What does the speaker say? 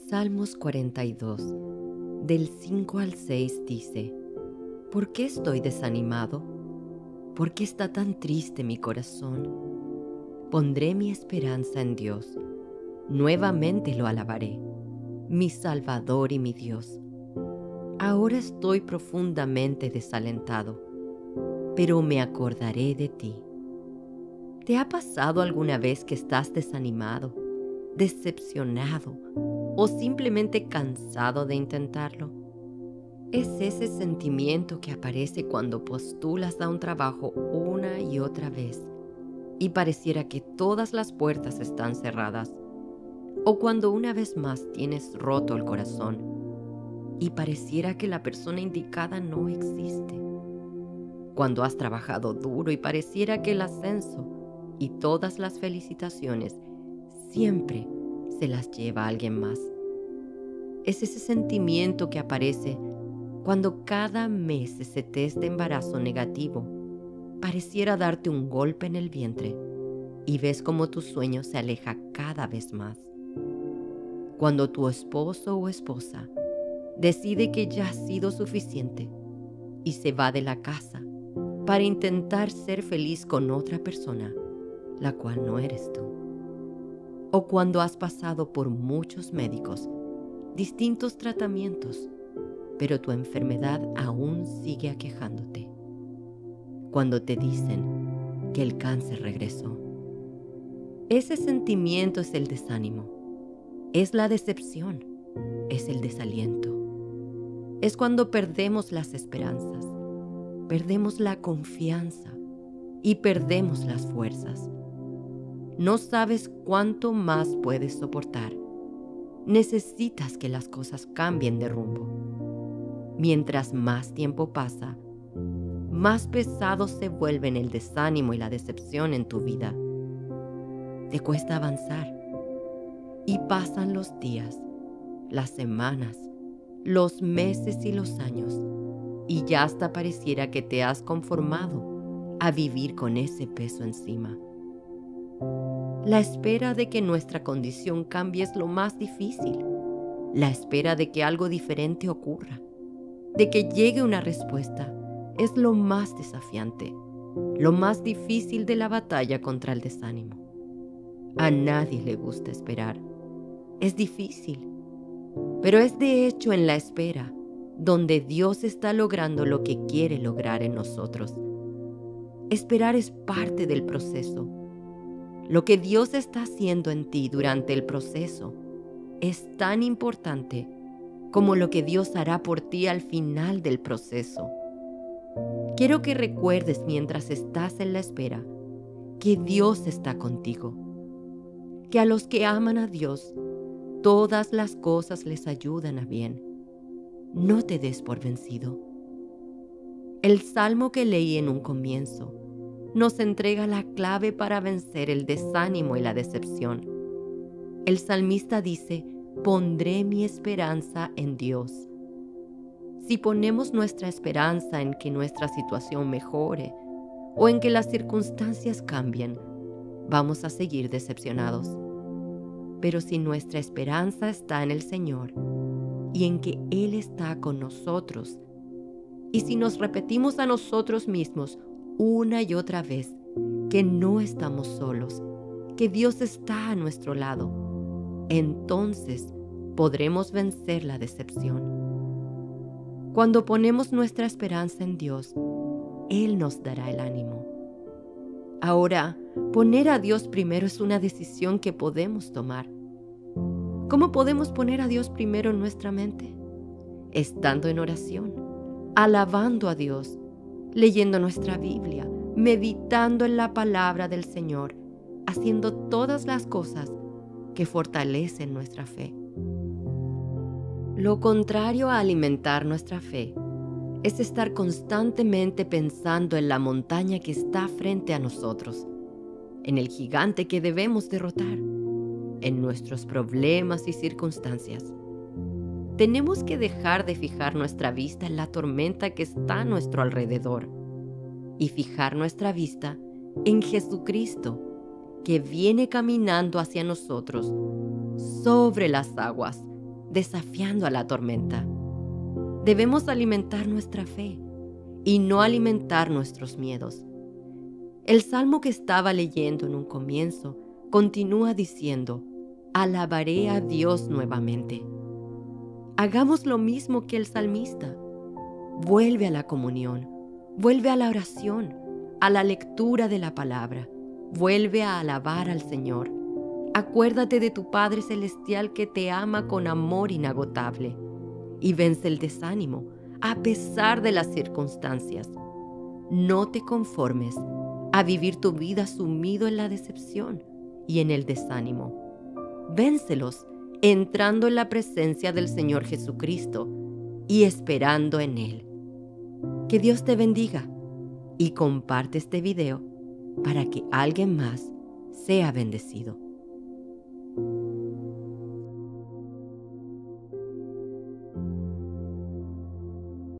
Salmos 42, del 5 al 6 dice: ¿Por qué estoy desanimado? ¿Por qué está tan triste mi corazón? Pondré mi esperanza en Dios. Nuevamente lo alabaré, mi Salvador y mi Dios. Ahora estoy profundamente desalentado, pero me acordaré de ti. ¿Te ha pasado alguna vez que estás desanimado, decepcionado o simplemente cansado de intentarlo? Es ese sentimiento que aparece cuando postulas a un trabajo una y otra vez y pareciera que todas las puertas están cerradas, o cuando una vez más tienes roto el corazón y pareciera que la persona indicada no existe. Cuando has trabajado duro y pareciera que el ascenso y todas las felicitaciones siempre se las lleva alguien más. Es ese sentimiento que aparece cuando cada mes ese test de embarazo negativo pareciera darte un golpe en el vientre y ves como tu sueño se aleja cada vez más. Cuando tu esposo o esposa decide que ya ha sido suficiente y se va de la casa para intentar ser feliz con otra persona, la cual no eres tú. O cuando has pasado por muchos médicos, distintos tratamientos, pero tu enfermedad aún sigue aquejándote. Cuando te dicen que el cáncer regresó. Ese sentimiento es el desánimo, es la decepción, es el desaliento. Es cuando perdemos las esperanzas, perdemos la confianza y perdemos las fuerzas. No sabes cuánto más puedes soportar. Necesitas que las cosas cambien de rumbo. Mientras más tiempo pasa, más pesados se vuelven el desánimo y la decepción en tu vida. Te cuesta avanzar y pasan los días, las semanas, los meses y los años, y ya hasta pareciera que te has conformado a vivir con ese peso encima. La espera de que nuestra condición cambie es lo más difícil. La espera de que algo diferente ocurra, de que llegue una respuesta, es lo más desafiante, lo más difícil de la batalla contra el desánimo. A nadie le gusta esperar. Es difícil, pero es de hecho en la espera donde Dios está logrando lo que quiere lograr en nosotros. Esperar es parte del proceso. Lo que Dios está haciendo en ti durante el proceso es tan importante como lo que Dios hará por ti al final del proceso. Quiero que recuerdes mientras estás en la espera que Dios está contigo, que a los que aman a Dios, todas las cosas les ayudan a bien. No te des por vencido. El salmo que leí en un comienzo nos entrega la clave para vencer el desánimo y la decepción. El salmista dice: pondré mi esperanza en Dios. Si ponemos nuestra esperanza en que nuestra situación mejore o en que las circunstancias cambien, vamos a seguir decepcionados. Pero si nuestra esperanza está en el Señor y en que Él está con nosotros, y si nos repetimos a nosotros mismos una y otra vez que no estamos solos, que Dios está a nuestro lado, entonces podremos vencer la decepción. Cuando ponemos nuestra esperanza en Dios, Él nos dará el ánimo. Ahora, poner a Dios primero es una decisión que podemos tomar. ¿Cómo podemos poner a Dios primero en nuestra mente? Estando en oración, alabando a Dios, leyendo nuestra Biblia, meditando en la palabra del Señor, haciendo todas las cosas que fortalecen nuestra fe. Lo contrario a alimentar nuestra fe es estar constantemente pensando en la montaña que está frente a nosotros, en el gigante que debemos derrotar, en nuestros problemas y circunstancias. Tenemos que dejar de fijar nuestra vista en la tormenta que está a nuestro alrededor y fijar nuestra vista en Jesucristo, que viene caminando hacia nosotros sobre las aguas, desafiando a la tormenta. Debemos alimentar nuestra fe y no alimentar nuestros miedos. El salmo que estaba leyendo en un comienzo continúa diciendo: alabaré a Dios nuevamente. Hagamos lo mismo que el salmista. Vuelve a la comunión, vuelve a la oración, a la lectura de la palabra. Vuelve a alabar al Señor. Acuérdate de tu Padre Celestial que te ama con amor inagotable y vence el desánimo a pesar de las circunstancias. No te conformes a vivir tu vida sumido en la decepción y en el desánimo. Véncelos entrando en la presencia del Señor Jesucristo y esperando en Él. Que Dios te bendiga y comparte este video para que alguien más sea bendecido.